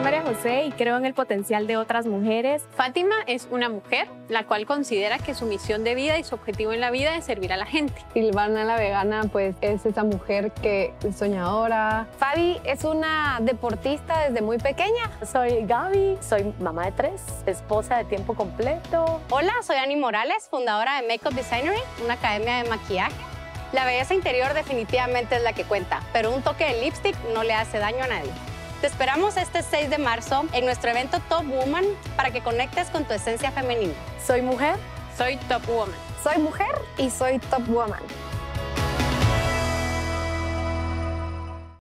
Soy María José y creo en el potencial de otras mujeres. Fátima es una mujer la cual considera que su misión de vida y su objetivo en la vida es servir a la gente. Silvana la vegana pues es esa mujer que es soñadora. Fabi es una deportista desde muy pequeña. Soy Gaby, soy mamá de 3, esposa de tiempo completo. Hola, soy Ani Morales, fundadora de Makeup Designery, una academia de maquillaje. La belleza interior definitivamente es la que cuenta, pero un toque de lipstick no le hace daño a nadie. Te esperamos este 6 de marzo en nuestro evento Top Woman para que conectes con tu esencia femenina. Soy mujer. Soy Top Woman. Soy mujer y soy Top Woman.